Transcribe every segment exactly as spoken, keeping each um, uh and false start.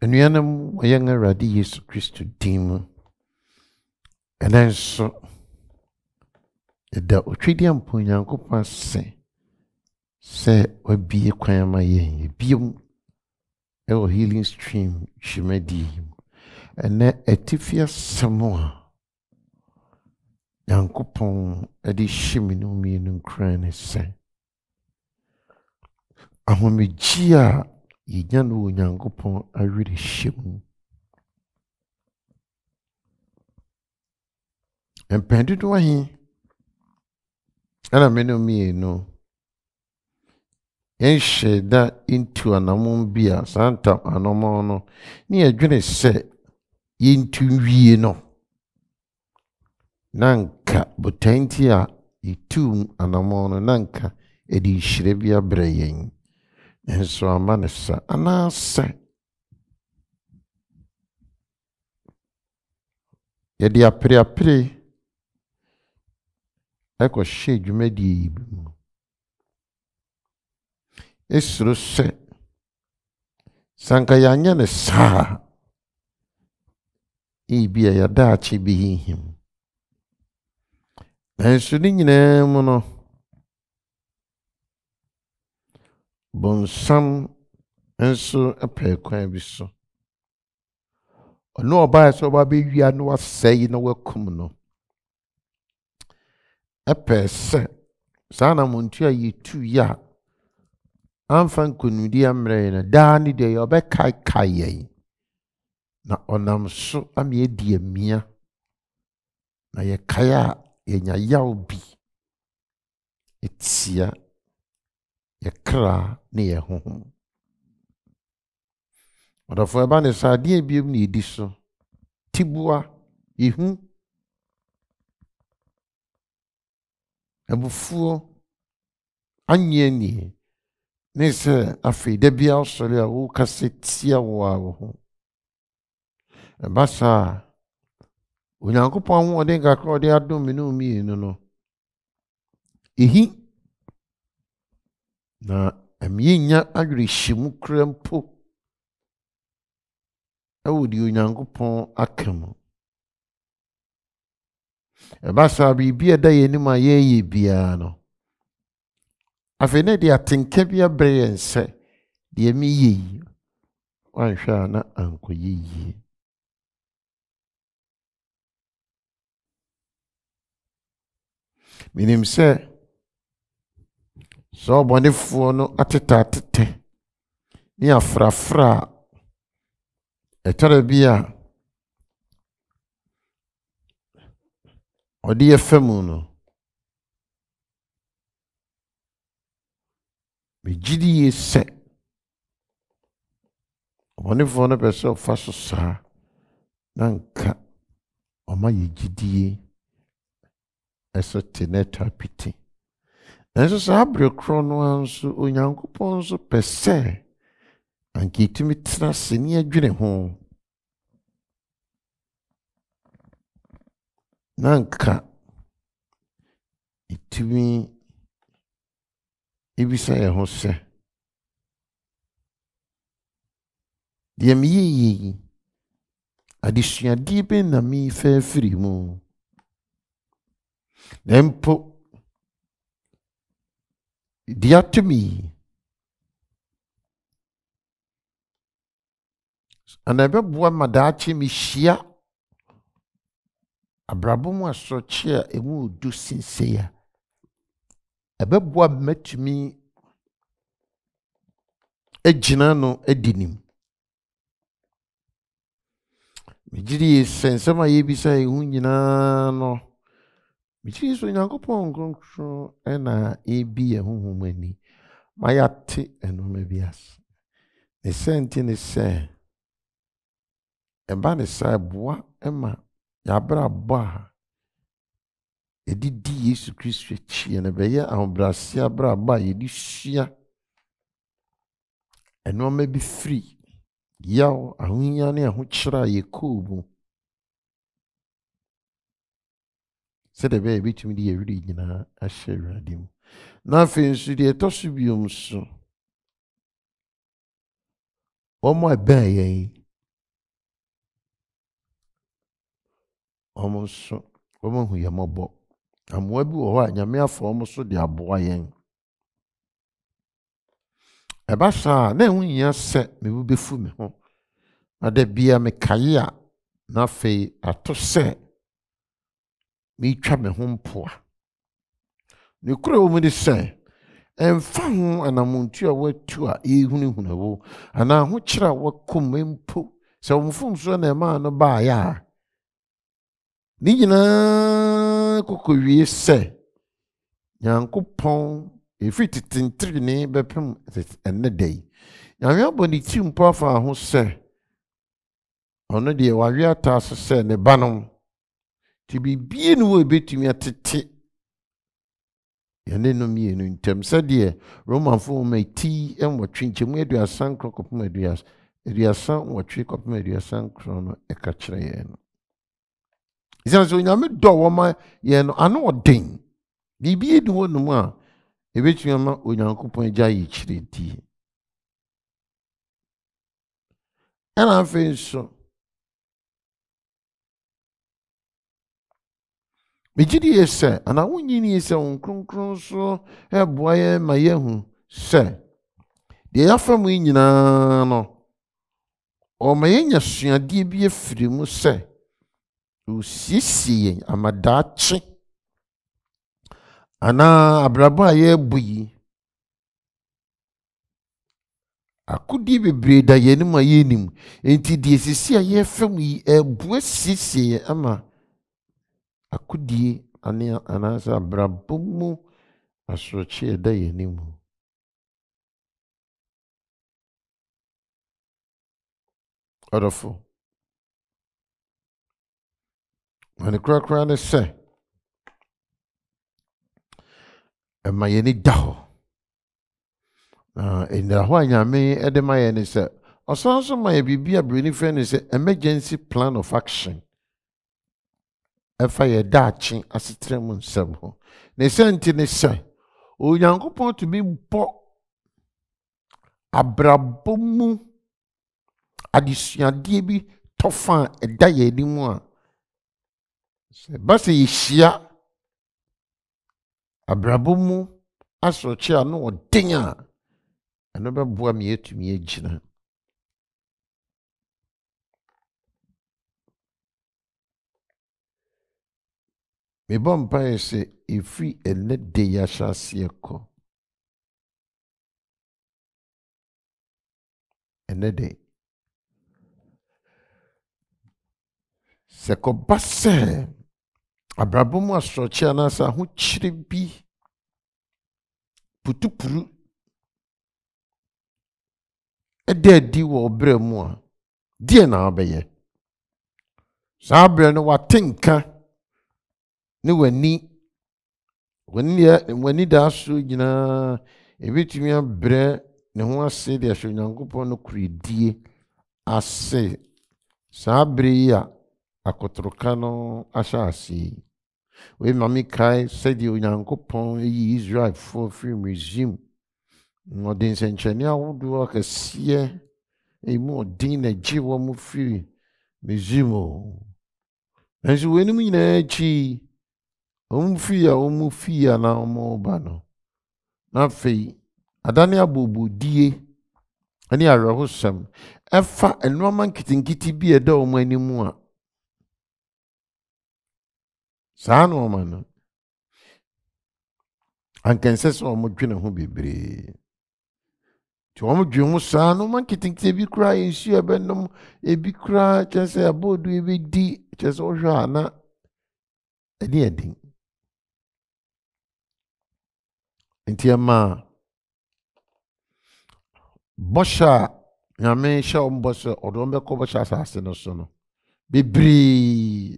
Anuanam young Awurade Yesu Kristo din mu. Ɛna nso da otwedi ampo Nyankopɔn ase sɛ wabie kwan ma yɛn biom ɛwɔ healing stream hwimadi. Ɛna atifia asɛm a Nyankopɔn ɛde hyɛ no mienu nkran ne sɛ ahomegye a yɛnya no wɔ Nyankopɔn awerɛ hyɛ mu. Mpɛn dodoɔ ahe ɛna me no mienu yɛnhyɛ da into anamon bi a santa anamon no ne yɛdwene sɛ yɛntu wie no nanka botanti a yɛtu anamon no nanka ɛde nhyire bi abrɛ yɛn. Nso ama ne sa anaasɛ yɛde apere apere ɛkɔ hyɛ dwumadie yi bi mu. Esuro sɛ sanka yɛanyɛ ne saa ebi a yɛdaakye bi hinhim. Nanso ne nyinaa mu no bonsam nso ɛpɛ kwan bi so. Ɔno ɔbaa sɛ ɔba bɛwia no wasɛe na wakum no. Ɛpɛ sɛ saa na muntu a yɛtu yɛ a amfa nkonudi amrɛ no daa ne deɛ ɔbɛkaekae yɛn na ɔnam so ama yɛdi amia na yɛkae a yɛnya yaw bi etia yɛkra ne yɛ honhom. Ɔdɔfo ɛba ne saa adeɛ biom ne yɛdi so tibua ihu abufuo anyenie ne sɛ afei da bia ɔsɔre a wokasa tia wo a wo ho. Ɛba saa Onyankopɔn ahoɔden kakra ɔde adom me ne omienu no ehi na ɛmiyɛnya awerɛhyɛmu kora mpo ɛwɔ deɛ Onyankopɔn aka mu. Ɛba saa biribi a ɛda yɛn anim a yɛyɛ biara no afei ne deɛ atenka bi abrɛ yɛn sɛ deɛ meyɛ yi wanhwɛ a na ankɔyɛ yie. Menim sɛ sɛ ɔbɔnefoɔ no atete atete ne afrafra a ɛtɔre bi a ɔde yɛfa mu no megyidie sɛ ɔbɔnefoɔ no pɛ sɛ ɔfa so saa na nka ɔma yɛgyidie ɛso te ne ɛtɔ apiti. Nanso saa abere korɔ no a nso Onyankopɔn nso pɛ sɛ anka yɛtumi tena ase ne yɛdwene ho na nka yɛtumi ebisa yɛn ho sɛ deɛ meyɛ yi adesuadeɛ bɛn na mefa afiri mu. Na mpo deɛ atumi ana ɛbɛboa ma daakye mehyia abrabɔ mu asorɔkye a ɛmu ɔdu sinsei a ɛbɛboa matumi agyina no adi nim. Megyiri sɛ nsɛm a yɛbisa yɛn ho nyinaa no megyiri sɛ Onyankopɔn nkronkron ɛna ebi yɛn honhom ani ma yɛate ɛnoma bi ase. Ne sɛ nti ne sɛ ɛba ne saa ɛboa ɛma yɛabrɛ abɔ a yɛde di Yesu Kristo akyi no bɛyɛ ahobrɛase abrɛ abɔ a yɛde sua ɛnoma bi firi yaw ahohia ne ahokyerɛ a yɛkɔɔ mu sɛdeɛ ɛbɛyɛ yɛbɛtumi de yɛwerɛ nyinaa ahyɛ Awurade mu. Na afei nso deɛ ɛtɔ so biom so wɔn a ɛbɛn yɛn almost woman who yamobo. I'm webu or Yamia for almost so the boy. A bassa, then when you set me will be full me home. At the beer me kaya, na fe at to say me trap me home poor. You could only say, and found an amount your word to a evening who know, and I which I what come in po, so from son a man no by ya. Nina could say, Yanko Pong, if it is in three neighbor and the day. Young body tune papa who say, on the day while we are task said the banner to be being will be to me at tea. Yane no mi enu ntem said Roman fo me tea and what twinche mu aduasan krokop mu aduas aduasan what twi kop mu aduasan kro no e ka kire ye no isan so nyame do wo ma ye no ano odin bibi edu wo no mu a e betumi ma onyankopon agya yi kire ti ana fe so Mijidi yese ana wunyini yese onkronkron so eboa ye ma yehu se de yafam nyina no o ma yenya suade bi afiri mu se o sisi amadachi ana abrabo aye buyi akudi bebre da ye ni ma yenim enti de sisi aye fam yi ebu sisi ama akudie ane anasa brabomu asrochi eda yenimu odofo ane kra kra ne se ema yeni daho ah enda ho anyame ede ma yeni se osanso ma ye bibia breni fe ne se emergency plan of action efa ye dachi asetrem nsem ho ne senti ne se onyankopon to be bo abrabomu adisuade bi tofa eda ye nimu a se base yihia abrabomu asrochi ano odin a eno be boa me etumi agina me bompa ese ifi ene de ya shase ko ene de se ko basse abrabomu asrochi anasa ho chire bi putupuru ede di wo bremu a die na abeye sa bre no watenka ni wani wani wani da so gina ebitumi abre ne ho ase de ahwe nyankopon no kuridie ase sa bre ya akotroka no asha ase we mami kai said the nyankopon yi Israel for free regime no den senchani awodo akase e mu odin na jiwo mu free regime enso we ni mu na chi omfia omfia na omoba no na fei adane abobodie ani arehosam efa enoma nkitinkiti bi eda omo animu a saano omo no ankense so omo dwene ho bebre ti omo dwene ho saano man nkitinkiti bi kura ensu ebenom ebi kura chese abodu ebi di chese ohwa na edi edin Entiama Bosha Yame sha ombose odombe ko bosha asase no so no bibri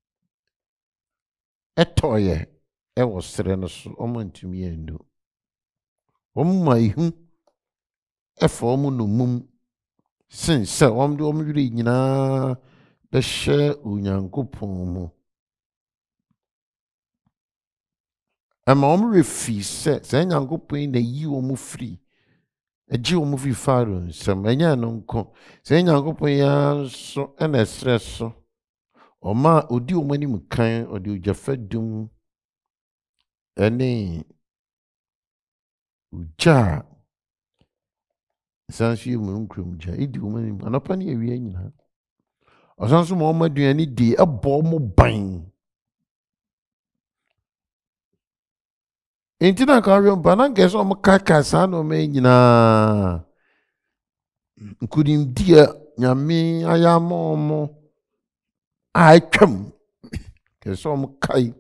etoye e wo sere no so omantumi endu omma ihu efo omu no mum sinse omde omwiri nyina de hye onyankopon mu ama omu refi se se nyankopon na yi omu free eji omu fi faro nsem enya no nko se nyankopon ya so ena stress so Oma odi omani mukan odi ujafa dum ene uja sanshi munukrum ja idi omani anapa ne awie nyina. Osanso mo ma duani di ebo mo ban. Enti na ka wi mpa na ngeso mo kaka sa no me nyina. Nkudim dia nyame ayamo mo atwam. Keso mo kai.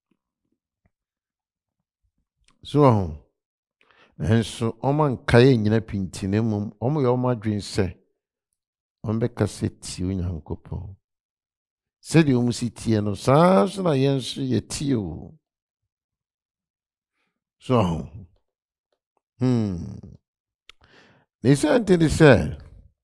So enso oman kai nyina pintine mum omo yo ma dwen se ombe kaseti onyankopon. Se di omu si tie no saa so na yenso ye tie o. So hmm they said they said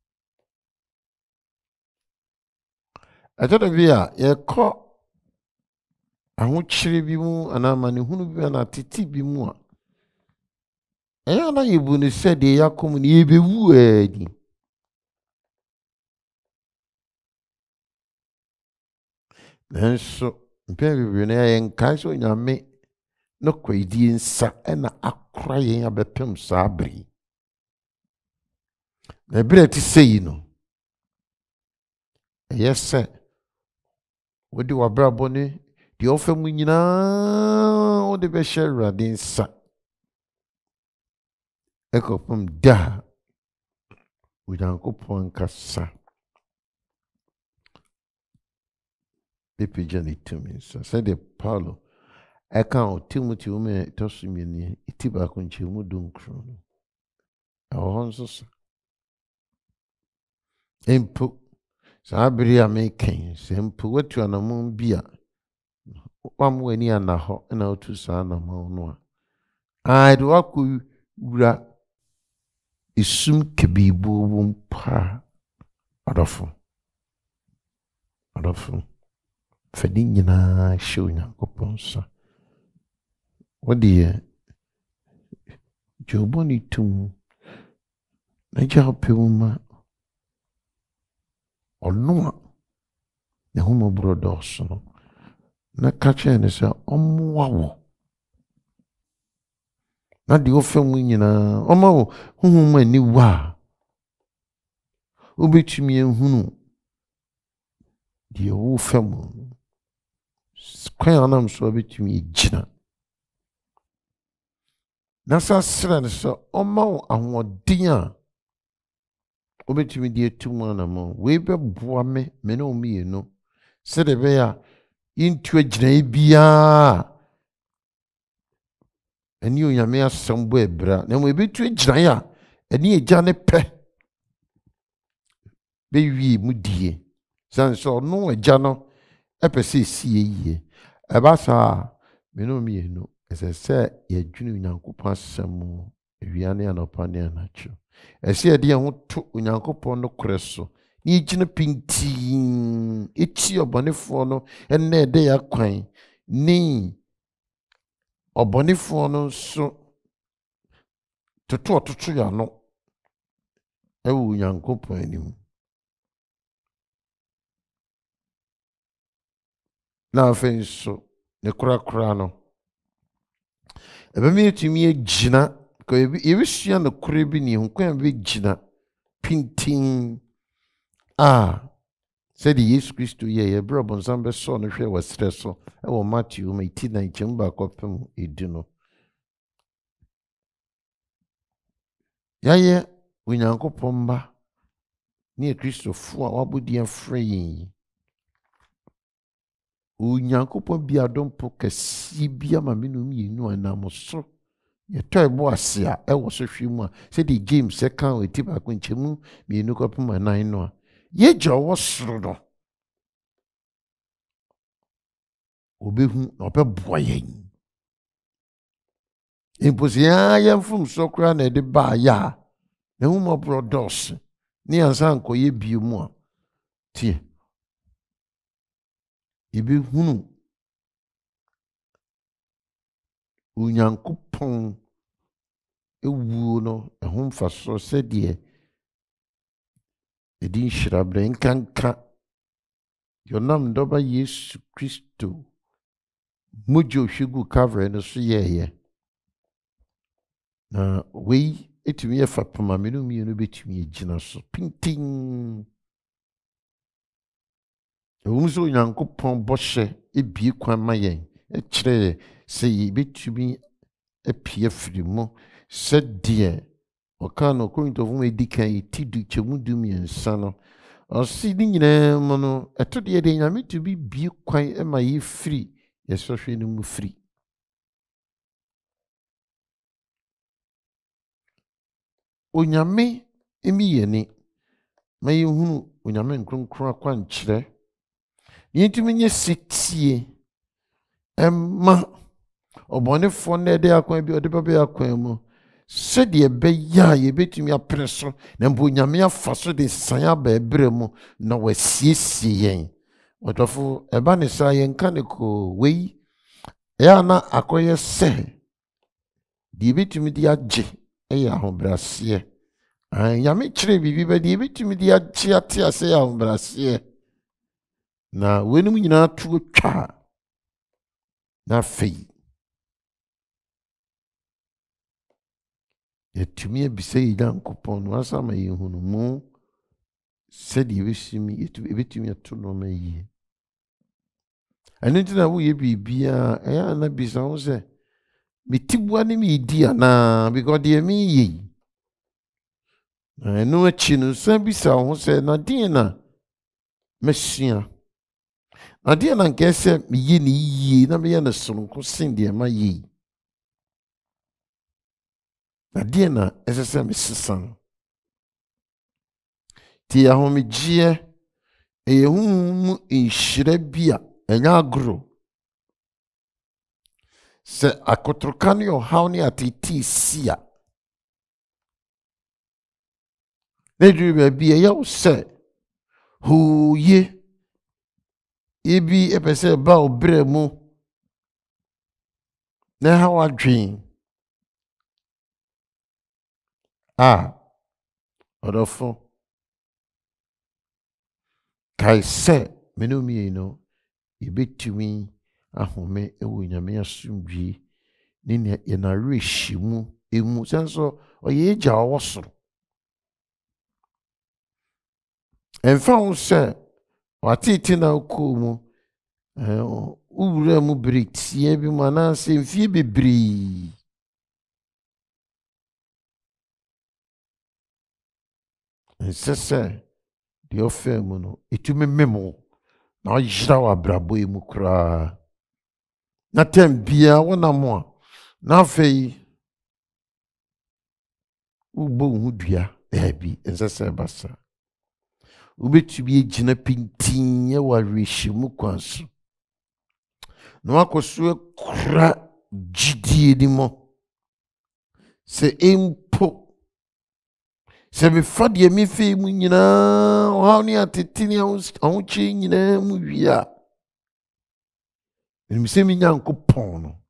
I thought of ya ye ko ahokyere bi mu ana mane hunu bi na titi bi mu a eya na yebu ne said de yakom ne yebewu adi nanso mpe bibiri na ye nkai so nyame no kwadi nsa na akora yen abepem sabri na bire ti sei no yese wodi wabrabo ne di ofemu nyina wodi be share nsa ekopum da ujankopon kasa pepe jani tumi so said the Paulo eka Timothy ume tosumi ni itiba kunche mu dunkro ahonso so empo sabri ameken sempo watu anamon bia wam wani anaho na otu sa na ma no a do akọ wura isum kebibu mpa adofo adofo fedi nyina show nyankopon sa wodi joboni tum na japema onua ne homo brodos no na kache ne se omoawo na di ofemu nyina omawo huhum ani wa obetumi ehunu di wo femu kwan anam so obetumi gina na sa sra ne so omawo ahoden a obetumi di etum anam we be boa me me na omiye no se de be ya intu agina bia eni onyame asambo ebra na mo ebetu agina ya eni eja ne pe be wi mu die san so no eja no epese sie yie eba sa me no mi eno ese se ye dwunu nyankopon asam wiane anopa ne anacho ese ye de ho to nyankopon no kreso ni gina pinti eti obonefo no enne de ya kwan ni obonefo no so toto toto ya no ewu nyankopon anim na afen so ne kura kura no ebe mi etimi agina ko ebi sua no kura bi ni honkwan bi gina pintin ah said Jesus Christ ye ye bro bonsam be so no hwe wasre so e wo Matthew ma eighteen nine ba kopem edu no ya ye unyankopon ba ni Christopher a wabodi afre yin unyankopon bia dompo kasi bia ma menum yinu anam so ye toy bo ase a e wo so hwe mu a said James second eti ba ko nchemu mienu kopem nine no a ye jawo soro no obehu obeboa yen imposia ya fum sokra na de ba ya na humo brodos ni ansa nkoye biemu a tie ibi hunu unyankopon ewu no ehum faso se de edin shirabre nkanka Yonam doba Yesu Kristo. Mujo shigu cover no so ye na we etumi ye fa pama me no mi no betumi agina so pintin ewumso Nyankopɔn bɔhye ebie kwan ma yen e kire se yi betumi apie firi mo se de oka no Korinto fu edikan itidu chemudu miensa no osi di nyina mo no eto de de nyame to bi bie kwan e ma yi firi yeso hwe no mu firi onyame emi yeni ma yehunu onyame nkronkron akwa nkyere yentumi nye setie emma obonefo na de akwan bi ode bebe akwan mu se de be ya ye betumi apreso na mbo onyame afa so de san aba ebre mu na wasiesie yen odofo eba ne sa yen kan ko wei ya na akoye se de betumi de agye eya ahobrase an yame kire bibi be de betumi de agye ate ase ya ahobrase na wenum nyina tu twa na fei yetumi ebise Nyankopɔn no asama yehunu mu se de ebisimi ebetumi ato no ma yi anenti na wo ye bibia eya na bisa wo se mitibua ni mi di ana because de mi yi no achi no san bisa wo se na din na mesua na din na nke se mi yi ni yi na me ye na sonko sin de ma yi na din na ese se me sisan ti ya ho me gie e hu mu inhire bia enya agro se akotroka ne ohaw ne atiti sia ne duru ba bia ye wo se hu ye ebi epese ba obre mu na ha wadwen ah odofo kai se menumi no ibetumi ahome ewo nyame asumdwi ni ne ye na reshimu emu senso oye eja owosoro enfa wo se watiti na ko mu eh uwura mu bretie bi mana se mfie bebri nsese de ofemu no etumi memo na yira wa brabo emu kra na tembia wona mo a na fei ubo hu dua ebi nsese basa ubetumi egina pintin e wa reshimu kwanso no akoso kra gidie ni mo se empo se me fade mi fe mu nyina o ha ni atetini ahun chi nyina mu wia mi se mi Nyankopɔn no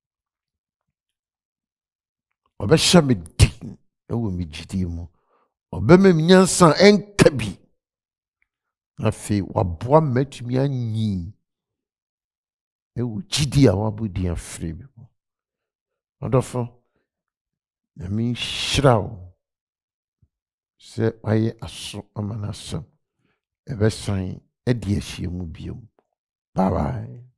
obehya me din e wo mi gidie mu obema mi nyansa enka bi afi waboa matumi anyi e wo gidie a wabodi afre bi odofo na mi shrawo se aye aso amanasam ebe san e de ahia mu biom bye bye.